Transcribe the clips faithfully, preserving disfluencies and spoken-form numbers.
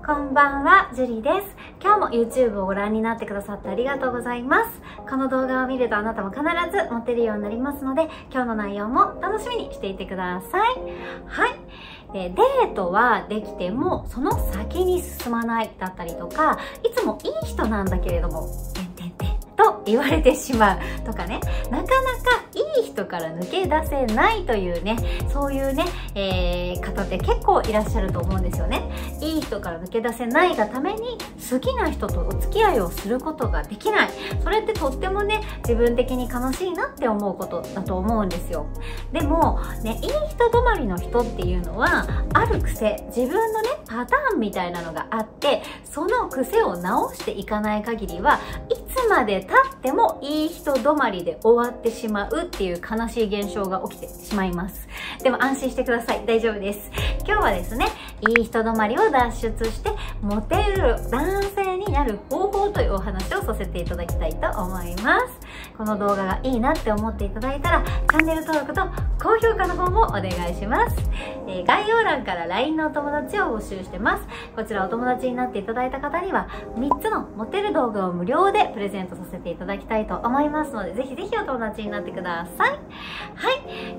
こんばんは、ジュリーです。今日も YouTube をご覧になってくださってありがとうございます。この動画を見るとあなたも必ずモテるようになりますので、今日の内容も楽しみにしていてください。はい。で、デートはできても、その先に進まないだったりとか、いつもいい人なんだけれども、てんてんてんと言われてしまうとかね、なかなかいい人から抜け出せないというね、そういうね、えー、方って結構いらっしゃると思うんですよね。いい人から抜け出せないがために好きな人とお付き合いをすることができない。それってとってもね、自分的に悲しいなって思うことだと思うんですよ。でもね、いい人止まりの人っていうのはある癖、自分のねパターンみたいなのがあって、その癖を直していかない限りはいつまで経ってもいい人止まりで終わってしまうっていう悲しい現象が起きてしまいます。でも安心してください。大丈夫です。今日はですね、いい人止まりを脱出してモテる男性になる方法というお話をさせていただきたいと思います。この動画がいいなって思っていただいたら、チャンネル登録と高評価の方もお願いします。えー、概要欄から ライン のお友達を募集してます。こちらお友達になっていただいた方にはみっつのモテる動画を無料でプレゼントさせていただきたいと思いますので、ぜひぜひお友達になってください。はい。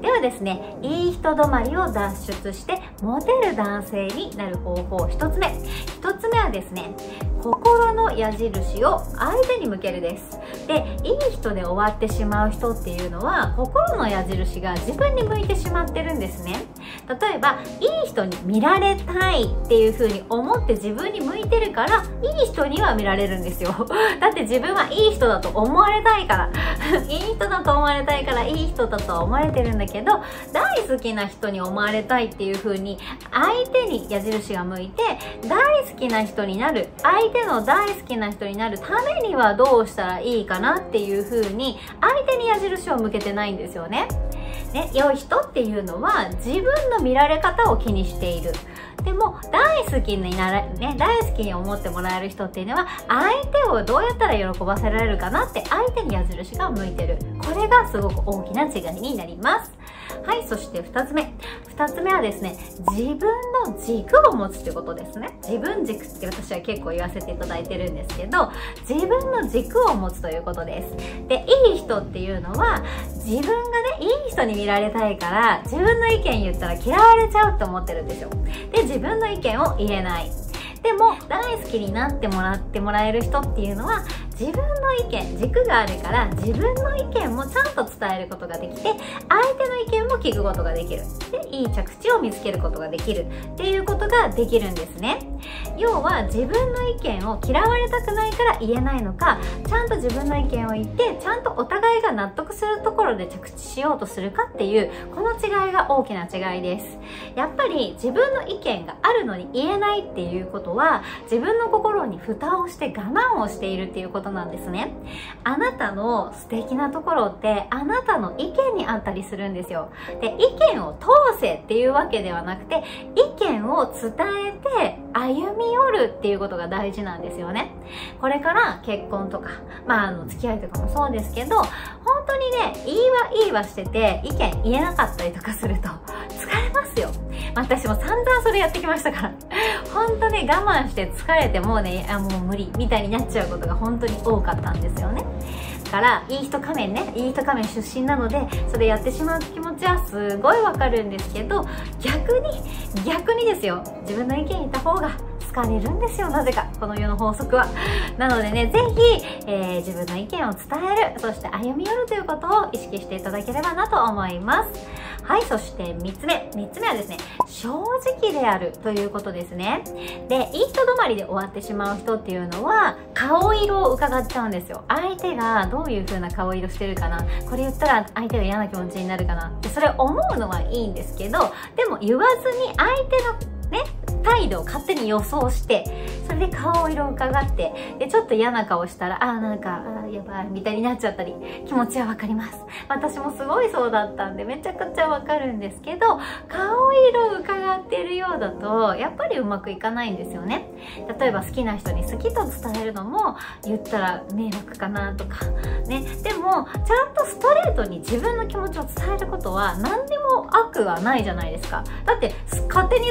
ではですね、いい人止まりを脱出してモテる男性になる方法ひとつめ。ひとつめはですね、心の矢印を相手に向けるです。で、いい人で終わってしまう人っていうのは心の矢印が自分に向いてしまってるんですね。例えば、いい人に見られたいっていう風に思って自分に向いてるから、いい人には見られるんですよ。だって自分はいい人だと思われたいから。いい人だと思われたいからいい人だとは思われてるんだけど、大好きな人に思われたいっていう風に相手に矢印が向いて、大好きな人になる、相手の大好きな人になるためにはどうしたらいいかなっていう風に相手に矢印を向けてないんですよね。ね、良い人っていうのは自分の見られ方を気にしている。でも大好きになら、ね、大好きに思ってもらえる人っていうのは相手をどうやったら喜ばせられるかなって相手に矢印が向いてる。これがすごく大きな違いになります。はい、そして二つ目。二つ目はですね、自分の軸を持つってことですね。自分軸って私は結構言わせていただいてるんですけど、自分の軸を持つということです。で、いい人っていうのは自分がね、いい人に見られたいから自分の意見言ったら嫌われちゃうって思ってるんですよ。で、自分の意見を言えない。でも大好きになってもらってもらえる人っていうのは自分の意見、軸があるから自分の意見もちゃんと伝えることができて、相手の意見も聞くことができる。で、いい着地を見つけることができるっていうことができるんですね。要は自分の意見を嫌われたくないから言えないのか、ちゃんと自分の意見を言ってちゃんとお互いが納得するところで着地しようとするかっていう、この違いが大きな違いです。やっぱり自分の意見があるのに言えないっていうことは、自分の心に蓋をして我慢をしているっていうことなんですね。あなたの素敵なところってあなたの意見にあったりするんですよ。で、意見を通せっていうわけではなくて、意見を伝えて歩み寄るっていうことが大事なんですよね。これから結婚とか、まあ、あの付き合いとかもそうですけど、本当にね、言いは言いはしてて意見言えなかったりとかすると疲れますよ。私も散々それやってきましたから。本当ね、我慢して疲れてもうね、あ、もう無理みたいになっちゃうことが本当に多かったんですよね。だから、いい人仮面ね、いい人仮面出身なので、それやってしまう気持ちはすごいわかるんですけど、逆に、逆にですよ、自分の意見言った方が好かれるんですよ、なぜか。この世の法則は。なのでね、ぜひ、えー、自分の意見を伝える、そして歩み寄るということを意識していただければなと思います。はい、そしてみっつめ。みっつめはですね、正直であるということですね。で、いい人止まりで終わってしまう人っていうのは、顔色を伺っちゃうんですよ。相手がどういう風な顔色してるかな、これ言ったら相手が嫌な気持ちになるかなって、それ思うのはいいんですけど、でも言わずに相手のね、態度を勝手に予想して、それで顔色を伺って、で、ちょっと嫌な顔したら、あーなんか、あーやばい、みたいになっちゃったり、気持ちはわかります。私もすごいそうだったんで、めちゃくちゃわかるんですけど、顔色を伺ってるようだと、やっぱりうまくいかないんですよね。例えば好きな人に好きと伝えるのも、言ったら迷惑かなとか、ね。でも、ちゃんとストレートに自分の気持ちを伝えることは、何にも悪はないじゃないですか。だって、勝手に好きなのは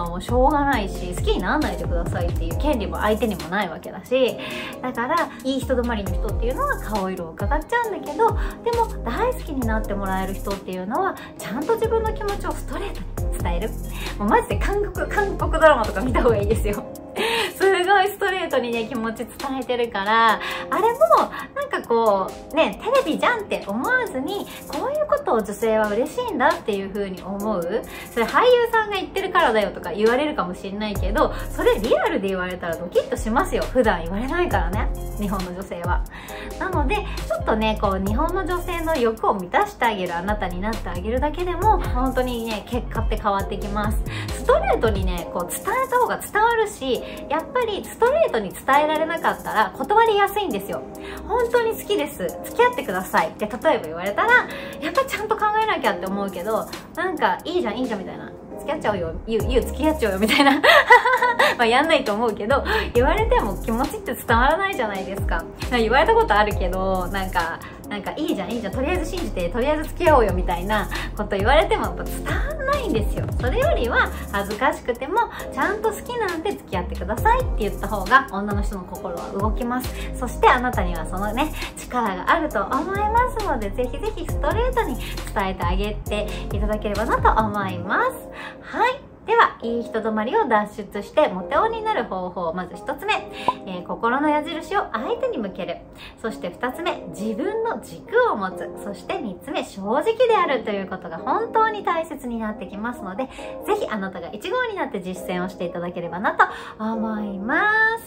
のはもうしょうがないし、好きにならないでくださいっていう権利も相手にもないわけだし、だからいい人止まりの人っていうのは顔色を伺っちゃうんだけど、でも大好きになってもらえる人っていうのはちゃんと自分の気持ちをストレートに伝える。もうマジで韓国韓国ドラマとか見た方がいいですよ。すごいストレートにね気持ち伝えてるから、あれもなんかこうねテレビじゃんって思わずに、こういうことを女性は嬉しいんだっていう風に思う。それ俳優さんが言ってるからだよとか言われるかもしれないけど、それリアルで言われたらドキッとしますよ。普段言われないからね、日本の女性は。なのでちょっとねこう日本の女性の欲を満たしてあげるあなたになってあげるだけでも本当にね結果って変わってきます。ストレートにねこう伝えた方が伝わるし、やっぱりストレートに伝えられなかったら断りやすいんですよ。本当に好きです、付き合ってくださいって例えば言われたら、やっぱりちゃんと考えなきゃって思うけど、なんかいいじゃんいいじゃんみたいな、付き合っちゃうよ、ゆう、ゆう付き合っちゃうよみたいなまあやんないと思うけど、言われても気持ちって伝わらないじゃないですか。言われたことあるけど、なんかなんかいいじゃんいいじゃん、とりあえず信じてとりあえず付き合おうよみたいなこと言われてもやっぱ伝わらないんですよ。それよりは恥ずかしくてもちゃんと好きなんで付き合ってくださいって言った方が女の人の心は動きます。そしてあなたにはそのね力があると思いますので、ぜひぜひストレートに伝えてあげていただければなと思います。はい、では、いい人止まりを脱出してモテ男になる方法。まず一つ目、えー、心の矢印を相手に向ける。そして二つ目、自分の軸を持つ。そして三つ目、正直であるということが本当に大切になってきますので、ぜひあなたが一号になって実践をしていただければなと思います。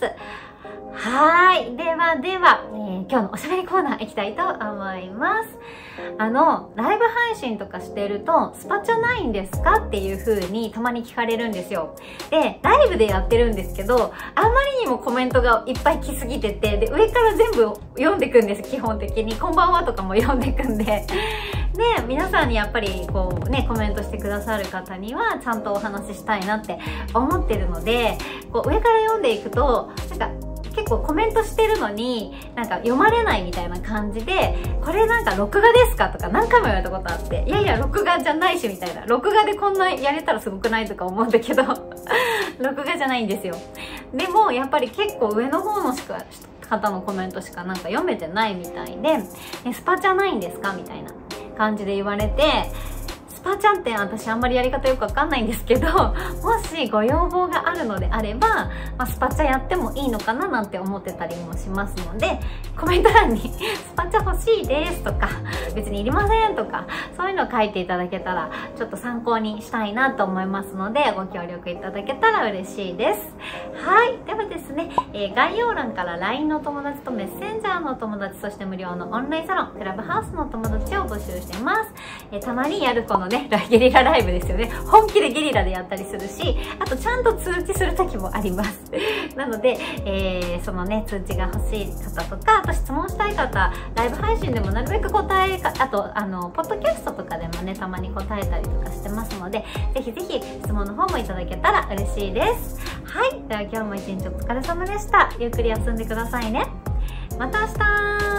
はい。ではでは、えー、今日のおしゃべりコーナー行きたいと思います。あの、ライブ配信とかしてると、スパチャないんですかっていう風にたまに聞かれるんですよ。で、ライブでやってるんですけど、あまりにもコメントがいっぱい来すぎてて、で、上から全部読んでくんです、基本的に。こんばんはとかも読んでくんで。で、皆さんにやっぱりこうね、コメントしてくださる方には、ちゃんとお話ししたいなって思ってるので、こう上から読んでいくと、なんか、結構コメントしてるのになんか読まれないみたいな感じで、これなんか録画ですかとか何回も言われたことあって、いやいや録画じゃないしみたいな、録画でこんなやれたらすごくないとか思うんだけど録画じゃないんですよ。でもやっぱり結構上の方のしか方のコメントしかなんか読めてないみたいで、スパチャないんですかみたいな感じで言われて、スパチャって私あんまりやり方よくわかんないんですけど、もしご要望があるのであれば、まあ、スパチャやってもいいのかななんて思ってたりもしますので、コメント欄にスパチャ欲しいですとか、別にいりませんとか、そういうのを書いていただけたらちょっと参考にしたいなと思いますので、ご協力いただけたら嬉しいです。はい。ではですね、えー、概要欄から ライン のお友達とメッセンジャーのお友達、そして無料のオンラインサロン、クラブハウスのお友達を募集しています。えー、たまにやるこのね、ゲリラライブですよね。本気でゲリラでやったりするし、あとちゃんと通知する時もあります。なので、えー、そのね、通知が欲しい方とか、あと質問したい方、ライブ配信でもなるべく答えか、あと、あの、ポッドキャストとかでもね、たまに答えたりとかしてますので、ぜひぜひ質問の方もいただけたら嬉しいです。はい。では今日も一日お疲れ様でした。ゆっくり休んでくださいね。また明日